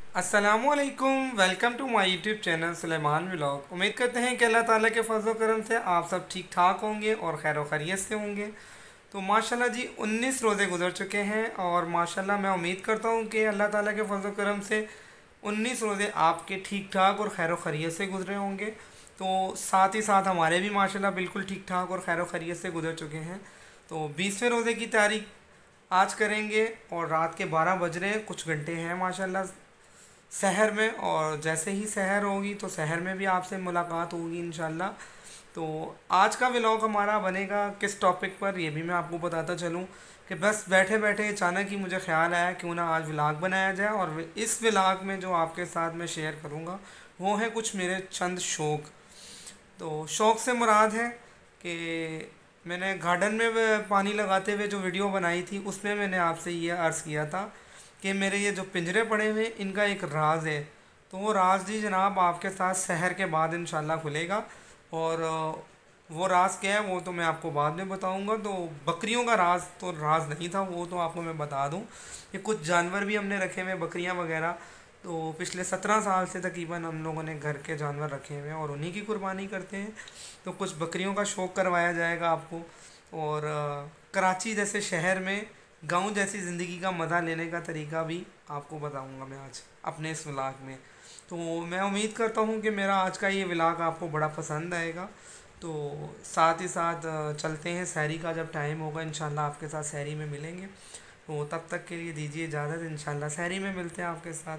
अस्सलामुअलैकुम, welcome to my YouTube channel Suleman vlog. उम्मीद करते हैं कि अल्लाह ताला के फजल करम से आप सब ठीक ठाक होंगे और खैर खैरियत से होंगे। तो माशाल्लाह जी 19 रोज़े गुजर चुके हैं और माशाल्लाह मैं उम्मीद करता हूँ कि अल्लाह ताला के फजल करम से 19 रोज़े आपके ठीक ठाक और खैर खैरियत से गुजरे होंगे। तो साथ ही साथ हमारे भी माशाल्लाह बिल्कुल ठीक ठाक और खैर खैरियत से गुजर चुके हैं। तो 20वें रोज़े की तारीख आज करेंगे और रात के 12 बज रहे हैं, कुछ घंटे हैं माशाल्लाह शहर में। और जैसे ही शहर होगी तो शहर में भी आपसे मुलाकात होगी इंशाल्लाह। तो आज का व्लॉग हमारा बनेगा किस टॉपिक पर, ये भी मैं आपको बताता चलूँ कि बस बैठे बैठे अचानक ही मुझे ख्याल आया क्यों ना आज व्लॉग बनाया जाए। और इस व्लॉग में जो आपके साथ मैं शेयर करूँगा वो है कुछ मेरे चंद शौक़। तो शौक़ से मुराद है कि मैंने गार्डन में पानी लगाते हुए जो वीडियो बनाई थी उसमें मैंने आपसे ये अर्ज़ किया था कि मेरे ये जो पिंजरे पड़े हुए इनका एक राज है। तो वो राज जी जनाब आपके साथ शहर के बाद इंशाल्लाह खुलेगा। और वो राज क्या है वो तो मैं आपको बाद में बताऊंगा। तो बकरियों का राज तो राज नहीं था, वो तो आपको मैं बता दूं कि कुछ जानवर भी हमने रखे हुए, बकरियां वगैरह। तो पिछले 17 साल से तकरीबन हम लोगों ने घर के जानवर रखे हुए हैं और उन्हीं की कुर्बानी करते हैं। तो कुछ बकरियों का शौक़ करवाया जाएगा आपको। और कराची जैसे शहर में गांव जैसी ज़िंदगी का मज़ा लेने का तरीका भी आपको बताऊंगा मैं आज अपने इस व्लॉग में। तो मैं उम्मीद करता हूं कि मेरा आज का ये व्लॉग आपको बड़ा पसंद आएगा। तो साथ ही साथ चलते हैं सहरी का जब टाइम होगा इंशाल्लाह आपके साथ सहरी में मिलेंगे। तो तब तक के लिए दीजिए इजाज़त, इंशाल्लाह सहरी में मिलते हैं आपके साथ।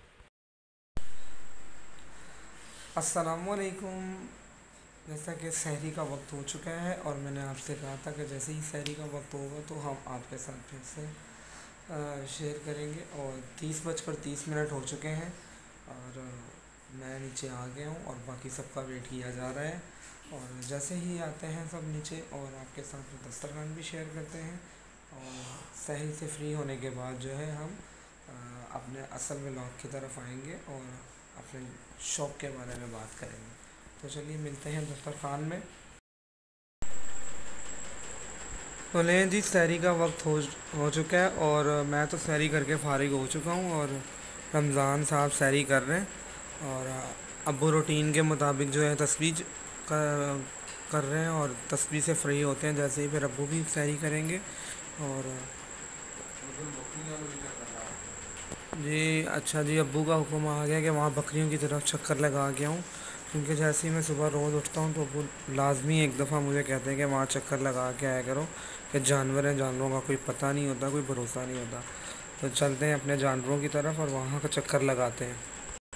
अस्सलामुअलैकुम। जैसा कि सहरी का वक्त हो चुका है और मैंने आपसे कहा था कि जैसे ही सहरी का वक्त होगा तो हम आपके साथ फिर से शेयर करेंगे। और 30 बजकर 30 मिनट हो चुके हैं और मैं नीचे आ गया हूँ और बाकी सबका वेट किया जा रहा है। और जैसे ही आते हैं सब नीचे और आपके साथ दस्तरखान भी शेयर करते हैं। और सहरी से फ्री होने के बाद जो है हम अपने असल व्लॉग की तरफ आएंगे और अपने शौक़ के बारे में बात करेंगे। तो चलिए मिलते हैं दस्तरखान में। तो लें जी सहरी का वक्त हो चुका है और मैं तो सहरी करके फ़ारिग हो चुका हूँ और रमज़ान साहब सहरी कर रहे हैं। और अब्बू रूटीन के मुताबिक जो है तस्बीह कर रहे हैं और तस्बीह से फ्री होते हैं जैसे ही फिर अब्बू भी सहरी करेंगे। और जी अच्छा जी, अब्बू का हुक्म आ गया कि वहाँ बकरियों की तरफ चक्कर लगा के आऊँ। क्योंकि जैसे ही मैं सुबह रोज़ उठता हूँ तो अब्बू लाजमी एक दफ़ा मुझे कहते हैं कि वहाँ चक्कर लगा के आया करो कि जानवर हैं, जानवरों का कोई पता नहीं होता, कोई भरोसा नहीं होता। तो चलते हैं अपने जानवरों की तरफ और वहाँ का चक्कर लगाते हैं।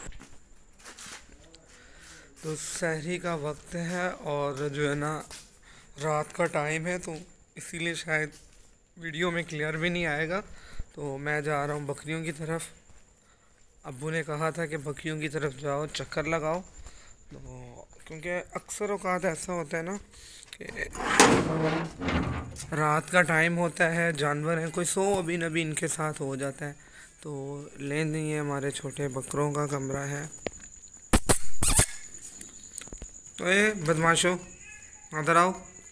तो सहरी का वक्त है और जो है ना रात का टाइम है तो इसीलिए शायद वीडियो में क्लियर भी नहीं आएगा। तो मैं जा रहा हूँ बकरियों की तरफ। अब्बू ने कहा था कि बकरियों की तरफ जाओ, चक्कर लगाओ। तो क्योंकि अक्सर औक़ात ऐसा होता है ना कि रात का टाइम होता है, जानवर हैं, कोई सो अभी नबी इनके साथ हो जाता है। तो लें नहीं है, हमारे छोटे बकरों का कमरा है। तो ये बदमाशो इधर आओ,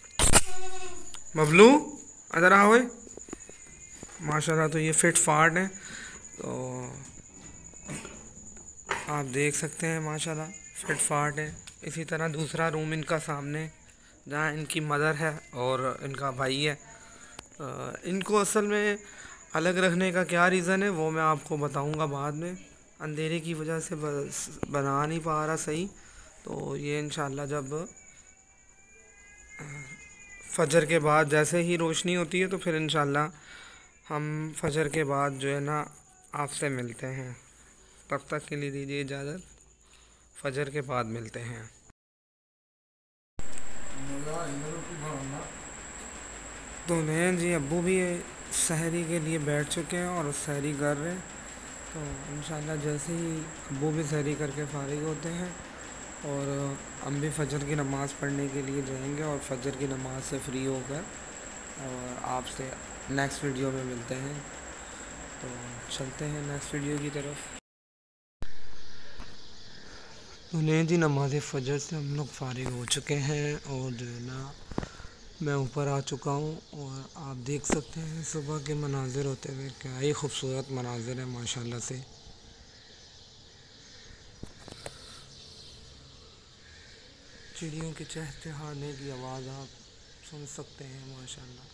बबलू इधर आओ। माशाल्लाह तो ये फिट फाट है। तो आप देख सकते हैं माशाल्लाह फिट फाट है। इसी तरह दूसरा रूम इनका सामने जहाँ इनकी मदर है और इनका भाई है। इनको असल में अलग रखने का क्या रीज़न है वो मैं आपको बताऊंगा बाद में। अंधेरे की वजह से बना नहीं पा रहा सही। तो ये इंशाल्लाह जब फजर के बाद जैसे ही रोशनी होती है तो फिर इंशाल्लाह हम फजर के बाद जो है ना आपसे मिलते हैं। तब तक के लिए दीजिए इजाज़त, फजर के बाद मिलते हैं। तो नहीं जी, अब्बू भी सहरी के लिए बैठ चुके हैं और सहरी कर रहे हैं। तो इंशाल्लाह जैसे ही अब्बू भी सहरी करके फ़ारिग होते हैं और हम भी फजर की नमाज़ पढ़ने के लिए जाएंगे और फजर की नमाज़ से फ्री होकर और आपसे नेक्स्ट वीडियो में मिलते हैं। तो चलते हैं नेक्स्ट वीडियो की तरफ। तो नहीं जी, नमाज़ फ़जर से हम लोग फ़ारिग हो चुके हैं और जो है ना मैं ऊपर आ चुका हूँ और आप देख सकते हैं सुबह के मनाज़िर होते हुए, क्या ही खूबसूरत मनाज़िर है माशाल्लाह से। चिड़ियों के चहचहाने की आवाज़ आप सुन सकते हैं माशाल्लाह।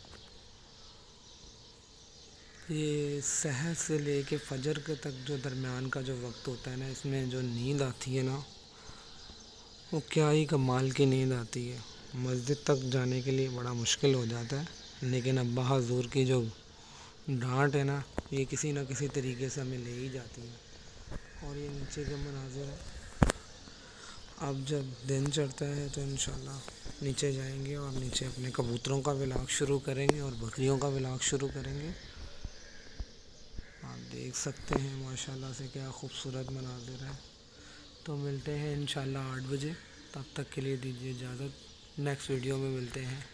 ये सहर से लेके फजर के तक जो दरमियान का जो वक्त होता है ना, इसमें जो नींद आती है ना, वो क्या ही कमाल की नींद आती है। मस्जिद तक जाने के लिए बड़ा मुश्किल हो जाता है, लेकिन अब्बा हुज़ूर की जो डांट है ना, ये किसी न किसी तरीके से हमें ले ही जाती है। और ये नीचे के मनाज़िर है। अब जब दिन चढ़ता है तो इंशाल्लाह नीचे जाएंगे और नीचे अपने कबूतरों का व्लॉग शुरू करेंगे और बकरियों का व्लॉग शुरू करेंगे। आप देख सकते हैं माशाल्लाह से क्या खूबसूरत मनाज़िर है। तो मिलते हैं इंशाल्लाह 8 बजे। तब तक के लिए दीजिए इजाज़त, नेक्स्ट वीडियो में मिलते हैं।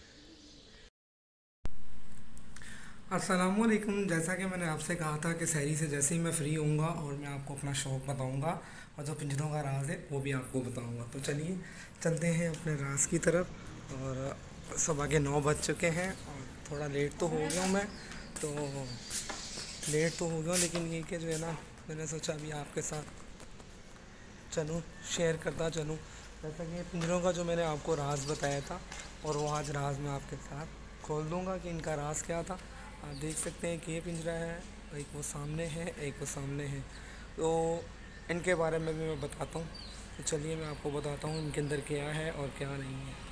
अस्सलामुअलैकुम। जैसा कि मैंने आपसे कहा था कि सहरी से जैसे ही मैं फ्री होऊंगा और मैं आपको अपना शौक़ बताऊंगा और जो पिंजरों का राज है वो भी आपको बताऊंगा। तो चलिए चलते हैं अपने राज की तरफ। और सुबह के 9 बज चुके हैं और थोड़ा लेट तो हो गया हूँ मैं, तो लेट तो हो गया, लेकिन ये कि जो है ना, मैंने सोचा अभी आपके साथ चलूँ, शेयर करता चलूँ। जैसा कि पिंजरों का जो मैंने आपको राज बताया था, और वो आज राज मैं आपके साथ खोल दूँगा कि इनका राज क्या था। आप देख सकते हैं कि ये पिंजरा है, एक वो सामने है, एक वो सामने है। तो इनके बारे में भी मैं बताता हूँ। तो चलिए मैं आपको बताता हूँ इनके अंदर क्या है और क्या नहीं है।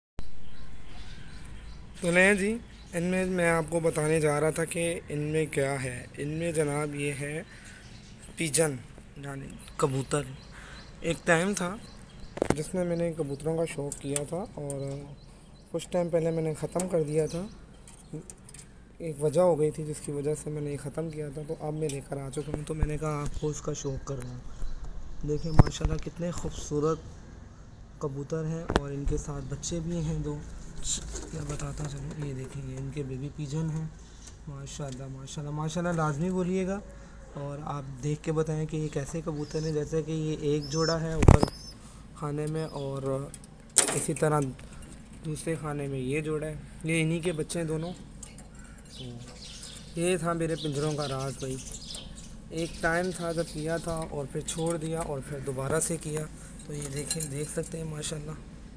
तो नहीं जी, इनमें मैं आपको बताने जा रहा था कि इनमें क्या है। इनमें जनाब ये है पिजन, यानी कबूतर। एक टाइम था जिसमें मैंने कबूतरों का शौक़ किया था और कुछ टाइम पहले मैंने ख़त्म कर दिया था। एक वजह हो गई थी जिसकी वजह से मैंने ये ख़त्म किया था, तो अब मैं लेकर आ चुका हूँ। तो मैंने कहा आपको उसका शौक़ कर रहा हूँ। देखिए माशाल्लाह कितने खूबसूरत कबूतर हैं और इनके साथ बच्चे भी हैं 2। मैं बताता चलूँ, ये देखेंगे इनके बेबी पिजन हैं। माशाल्लाह माशाल्लाह माशाल्लाह लाजमी बोलिएगा और आप देख के बताएं कि ये कैसे कबूतर हैं। जैसे कि ये एक जोड़ा है ऊपर खाने में और इसी तरह दूसरे खाने में ये जोड़ा है, ये इन्हीं के बच्चे हैं दोनों। तो ये था मेरे पिंजरों का राज भाई। एक टाइम था जब किया था और फिर छोड़ दिया और फिर दोबारा से किया। तो ये देखें, देख सकते हैं माशाल्लाह।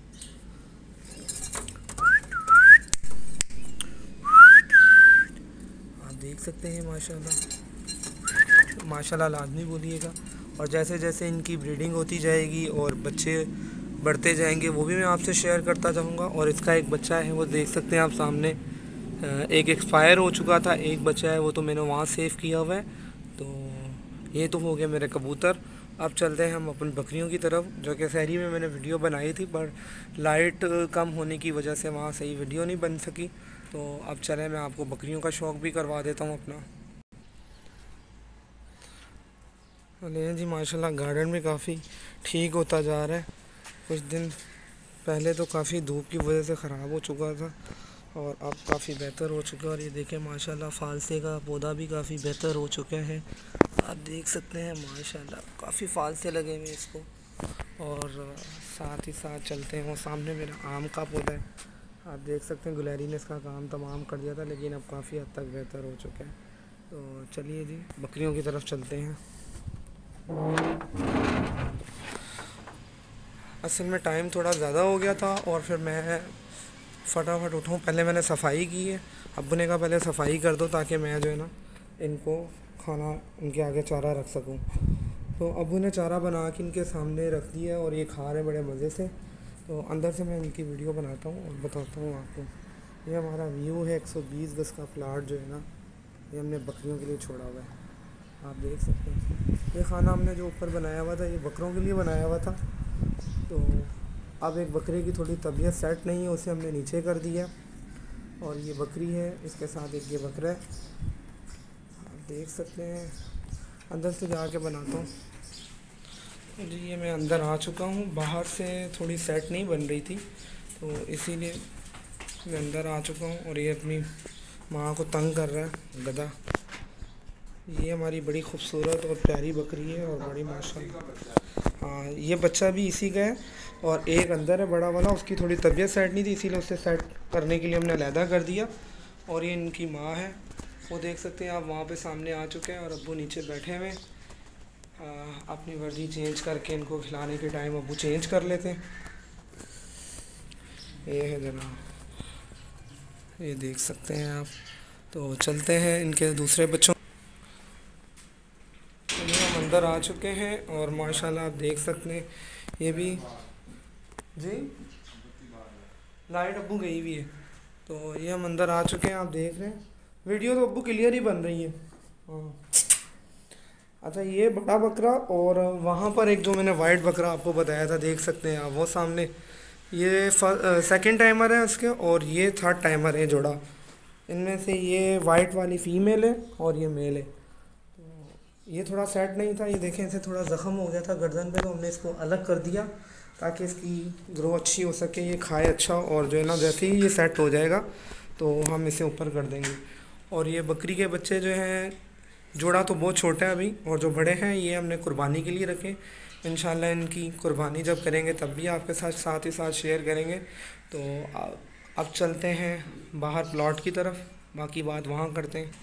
आप देख सकते हैं माशाल्लाह माशाल्लाह लाजमी बोलिएगा। और जैसे जैसे इनकी ब्रीडिंग होती जाएगी और बच्चे बढ़ते जाएंगे वो भी मैं आपसे शेयर करता जाऊंगा। और इसका एक बच्चा है, वो देख सकते हैं आप सामने, एक एक्सपायर हो चुका था, एक बच्चा है वो तो मैंने वहाँ सेव किया हुआ है। तो ये तो हो गया मेरे कबूतर। अब चलते हैं हम अपनी बकरियों की तरफ, जो कि सहरी में मैंने वीडियो बनाई थी पर लाइट कम होने की वजह से वहाँ सही वीडियो नहीं बन सकी। तो अब चलें, मैं आपको बकरियों का शौक़ भी करवा देता हूँ अपना। ले जी माशाल्लाह गार्डन भी काफ़ी ठीक होता जा रहा है। कुछ दिन पहले तो काफ़ी धूप की वजह से ख़राब हो चुका था और अब काफ़ी बेहतर हो चुका है। और ये देखें माशाल्लाह फालसे का पौधा भी काफ़ी बेहतर हो चुका है। आप देख सकते हैं माशाल्लाह काफ़ी फालसे लगे हुए इसको। और साथ ही साथ चलते हैं, वो सामने मेरा आम का पौधा है। आप देख सकते हैं गुलहरी ने इसका काम तमाम कर दिया था, लेकिन अब काफ़ी हद तक बेहतर हो चुका है। तो चलिए जी बकरियों की तरफ चलते हैं। असल में टाइम थोड़ा ज़्यादा हो गया था और फिर मैं फटाफट उठाऊँ, पहले मैंने सफाई की है। अब्बू ने कहा पहले सफाई कर दो ताकि मैं जो है ना इनको खाना, इनके आगे चारा रख सकूं। तो अब्बू ने चारा बना के इनके सामने रख दिया और ये खा रहे बड़े मज़े से। तो अंदर से मैं इनकी वीडियो बनाता हूँ और बताता हूँ आपको। ये हमारा व्यू है 120 गज का प्लाट जो है ना, ये हमने बकरियों के लिए छोड़ा हुआ है। आप देख सकते हैं ये खाना हमने जो ऊपर बनाया हुआ था ये बकरों के लिए बनाया हुआ था। तो अब एक बकरे की थोड़ी तबीयत सेट नहीं है, उसे हमने नीचे कर दिया। और ये बकरी है, इसके साथ एक ये बकरा है। आप देख सकते हैं, अंदर से जाके बनाता हूँ जी। ये मैं अंदर आ चुका हूँ, बाहर से थोड़ी सेट नहीं बन रही थी तो इसीलिए मैं अंदर आ चुका हूँ। और ये अपनी माँ को तंग कर रहा है गधा। ये हमारी बड़ी खूबसूरत और प्यारी बकरी है और बड़ी माशाल्लाह। हाँ, ये बच्चा भी इसी का है और एक अंदर है बड़ा वाला, उसकी थोड़ी तबीयत सेट नहीं थी इसीलिए उसे सेट करने के लिए हमने अलहदा कर दिया। और ये इनकी माँ है, वो देख सकते हैं आप वहाँ पे सामने आ चुके हैं और अब्बू नीचे बैठे हुए। अपनी वर्दी चेंज करके इनको खिलाने के टाइम अब्बू चेंज कर लेते हैं। ये है जनाब, ये देख सकते हैं आप। तो चलते हैं इनके दूसरे बच्चों। तो हम अंदर आ चुके हैं और माशाल्लाह आप देख सकते हैं ये भी जी लाइट अब्बू गई हुई है। तो ये हम अंदर आ चुके हैं, आप देख रहे हैं। वीडियो तो अब्बू क्लियर ही बन रही है। हाँ, अच्छा ये बड़ा बकरा और वहाँ पर एक जो मैंने वाइट बकरा आपको बताया था, देख सकते हैं आप वो सामने, ये सेकंड टाइमर है उसके और ये थर्ड टाइमर है जोड़ा। इनमें से ये वाइट वाली फ़ीमेल है और ये मेल है। तो ये थोड़ा सेट नहीं था, ये देखें इसे थोड़ा ज़ख़म हो गया था गर्दन पे, तो हमने इसको अलग कर दिया ताकि इसकी ग्रो अच्छी हो सके, ये खाए अच्छा, और जो है ना जैसे ही ये सेट हो जाएगा तो हम इसे ऊपर कर देंगे। और ये बकरी के बच्चे जो हैं, जोड़ा तो बहुत छोटा है अभी, और जो बड़े हैं ये हमने कुर्बानी के लिए रखे। इंशाल्लाह इनकी कुर्बानी जब करेंगे तब भी आपके साथ ही साथ शेयर करेंगे। तो अब चलते हैं बाहर प्लॉट की तरफ, बाकी बात वहाँ करते हैं।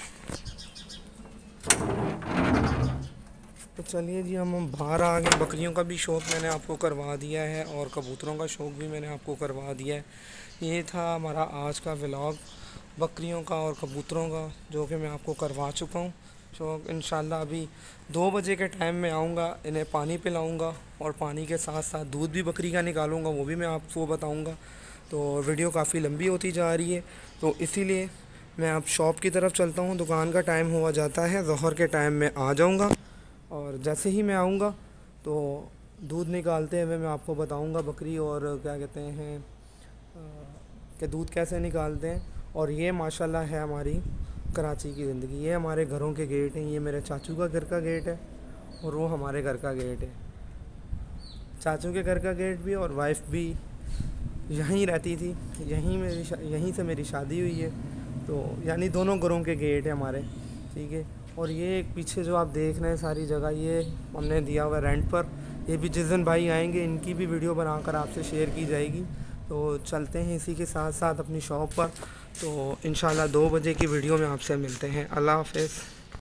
तो चलिए जी, हम बाहर आ गए। बकरियों का भी शौक़ मैंने आपको करवा दिया है और कबूतरों का शौक़ भी मैंने आपको करवा दिया है। ये था हमारा आज का व्लॉग बकरियों का और कबूतरों का, जो कि मैं आपको करवा चुका हूँ। शौक़ इंशाल्लाह अभी 2 बजे के टाइम में आऊँगा, इन्हें पानी पिलाऊँगा और पानी के साथ साथ दूध भी बकरी का निकालूँगा, वो भी मैं आपको बताऊँगा। तो वीडियो काफ़ी लंबी होती जा रही है, तो इसीलिए मैं अब शॉप की तरफ चलता हूँ। दुकान का टाइम हुआ जाता है, ज़ोहर के टाइम में आ जाऊँगा और जैसे ही मैं आऊँगा तो दूध निकालते हुए मैं आपको बताऊँगा बकरी और क्या कहते हैं कि दूध कैसे निकालते हैं। और ये माशाल्लाह है हमारी कराची की ज़िंदगी। ये हमारे घरों के गेट हैं, ये मेरे चाचू का घर का गेट है और वो हमारे घर का गेट है। चाचू के घर का गेट भी, और वाइफ भी यहीं रहती थी, यहीं से मेरी शादी हुई है। तो यानी दोनों घरों के गेट हैं हमारे, ठीक है। और ये एक पीछे जो आप देख रहे हैं सारी जगह, ये हमने दिया हुआ रेंट पर। ये भी जिस दिन भाई आएंगे इनकी भी वीडियो बनाकर आपसे शेयर की जाएगी। तो चलते हैं इसी के साथ साथ अपनी शॉप पर। तो इंशाल्लाह 2 बजे की वीडियो में आपसे मिलते हैं। अल्लाह हाफ़िज़।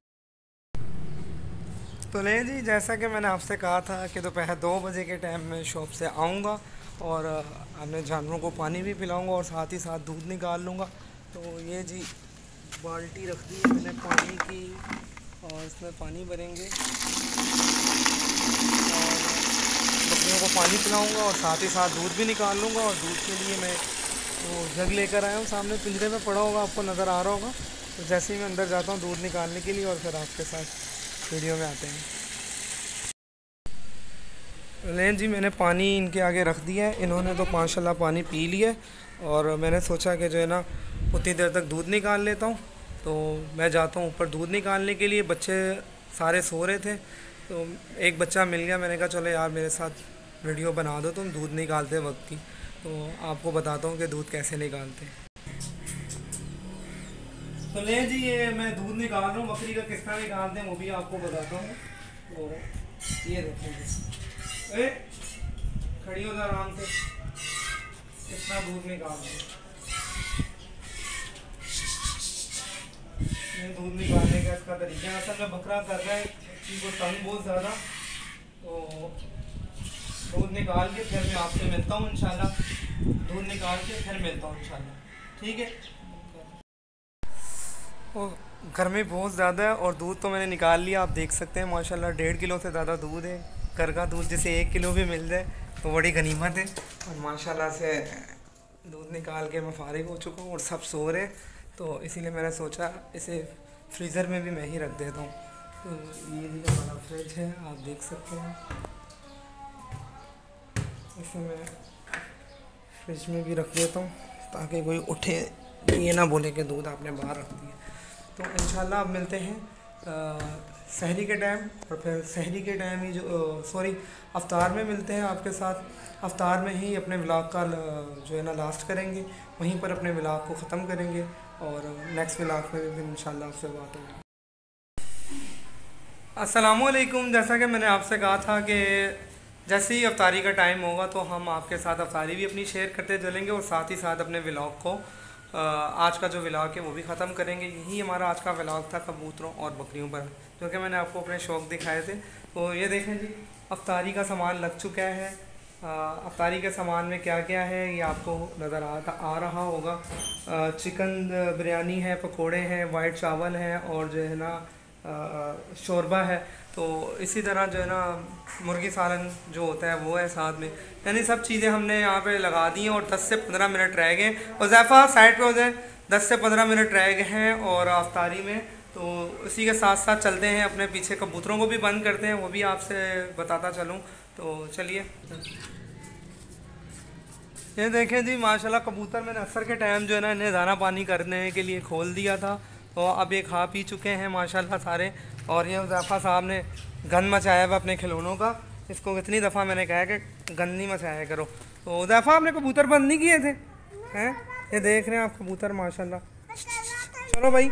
तो ले जी, जैसा कि मैंने आपसे कहा था कि दोपहर 2 बजे के टाइम में शॉप से आऊँगा और अपने जानवरों को पानी भी पिलाऊँगा और साथ ही साथ दूध निकाल लूँगा। तो ये जी बाल्टी रख दी है मैंने पानी की और इसमें पानी भरेंगे और बकरियों को पानी पिलाऊंगा और साथ ही साथ दूध भी निकाल लूँगा। और दूध के लिए मैं वो जग लेकर आया हूँ, सामने पिंजरे में पड़ा होगा, आपको नज़र आ रहा होगा। तो जैसे ही मैं अंदर जाता हूँ दूध निकालने के लिए और फिर आपके साथ वीडियो में आते हैं। लें जी, मैंने पानी इनके आगे रख दिया है, इन्होंने तो माशाल्लाह पानी पी लिया और मैंने सोचा कि जो है ना उतनी देर तक दूध निकाल लेता हूँ। तो मैं जाता हूँ ऊपर दूध निकालने के लिए। बच्चे सारे सो रहे थे तो एक बच्चा मिल गया, मैंने कहा चलो यार मेरे साथ वीडियो बना दो तुम दूध निकालते वक्त की। तो आपको बताता हूँ कि दूध कैसे निकालते हैं। तो ले जी, ये मैं दूध निकाल रहा हूँ, बकरी का किस तरह निकालते हैं वो भी आपको बताता हूँ। तो ये देखेंगे, खड़ी हो जा आराम से, कितना दूध निकालते हैं। दूध निकालने का इसका तरीका है। असल में बकरा कर रहा है कि वो तंग बहुत ज़्यादा। तो दूध निकाल के फिर मैं आपसे मिलता हूँ इंशाल्लाह। दूध निकाल के फिर मिलता हूँ इंशाल्लाह, ठीक है। और गर्मी बहुत ज़्यादा है और दूध तो मैंने निकाल लिया, आप देख सकते हैं माशाल्लाह 1.5 किलो से ज़्यादा दूध है। घर का दूध जिसे 1 किलो भी मिल जाए तो बड़ी गनीमत है। और माशाल्लाह से दूध निकाल के मैं फारिग हो चुका हूँ और सब सो रहे, तो इसीलिए मैंने सोचा इसे फ्रीज़र में भी मैं ही रख देता हूँ। तो ये भी हमारा फ्रिज है, आप देख सकते हैं। इसे मैं फ्रिज में भी रख देता हूँ ताकि कोई उठे ये ना बोले कि दूध आपने बाहर रख दिया। तो इंशाल्लाह अब मिलते हैं सहरी के टाइम, और फिर सहरी के टाइम ही अफ्तार में मिलते हैं आपके साथ। अफ्तार में ही अपने व्लॉग का जो है ना लास्ट करेंगे, वहीं पर अपने व्लॉग को ख़त्म करेंगे और नेक्स्ट व्लॉग में भी इंशाल्लाह आपसे बात होगी। अस्सलामुअलैकुम। जैसा कि मैंने आपसे कहा था कि जैसे ही अफ्तारी का टाइम होगा तो हम आपके साथ अफ्तारी भी अपनी शेयर करते चलेंगे और साथ ही साथ अपने व्लॉग को आज का जो व्लॉग है वो भी ख़त्म करेंगे। यही हमारा आज का व्लॉग था कबूतरों और बकरियों पर, जो कि मैंने आपको अपने शौक़ दिखाए थे। तो ये देखें जी, अफ्तारी का सामान लग चुका है। अफ्तारी के सामान में क्या क्या है ये आपको नज़र आ रहा होगा। चिकन बिरयानी है, पकोड़े हैं, वाइट चावल हैं और जो है ना शोरबा है। तो इसी तरह जो है ना मुर्गी सालन जो होता है वो है साथ में। यानी सब चीज़ें हमने यहाँ पे लगा दी हैं और 10 से 15 मिनट रह गए। और ज़ैफ़ा साइड पे हो जाए, 10 से 15 मिनट रह गए हैं और अफ्तारी में। तो इसी के साथ साथ चलते हैं, अपने पीछे कबूतरों को भी बंद करते हैं, वो भी आपसे बताता चलूँ। तो चलिए, ये देखें जी माशाल्लाह कबूतर मैंने असर के टाइम जो है ना इन्हें दाना पानी करने के लिए खोल दिया था। तो अब ये खा पी चुके हैं माशाल्लाह सारे। और ये ज़ैफ़ा साहब ने गंद मचाया हुआ अपने खिलौनों का। इसको कितनी दफ़ा मैंने कहा है कि गंद नहीं मचाया करो। तो ज़ैफ़ा आपने कबूतर बंद नहीं किए थे हैं? ये देख रहे हैं आप कबूतर माशाल्लाह। चलो भाई,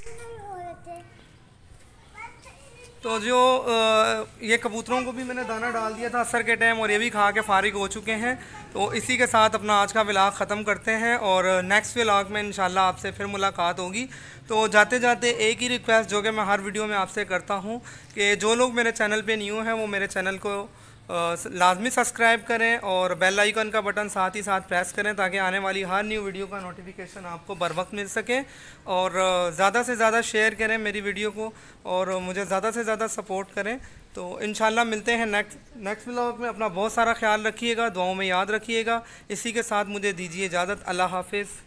तो जो ये कबूतरों को भी मैंने दाना डाल दिया था असर के टाइम और ये भी खा के फारिग हो चुके हैं। तो इसी के साथ अपना आज का व्लॉग ख़त्म करते हैं और नेक्स्ट व्लॉग में इंशाल्लाह आपसे फिर मुलाकात होगी। तो जाते जाते एक ही रिक्वेस्ट जो कि मैं हर वीडियो में आपसे करता हूँ कि जो लोग मेरे चैनल पे न्यू हैं वो मेरे चैनल को लाजमी सब्सक्राइब करें और बेल आइकन का बटन साथ ही साथ प्रेस करें ताकि आने वाली हर न्यू वीडियो का नोटिफिकेशन आपको बर वक्त मिल सके। और ज़्यादा से ज़्यादा शेयर करें मेरी वीडियो को और मुझे ज़्यादा से ज़्यादा सपोर्ट करें। तो इंशाल्लाह मिलते हैं नेक्स्ट व्लॉग में। अपना बहुत सारा ख्याल रखिएगा, दुआओं में याद रखिएगा। इसी के साथ मुझे दीजिए इजाज़त। अल्लाह हाफिज़।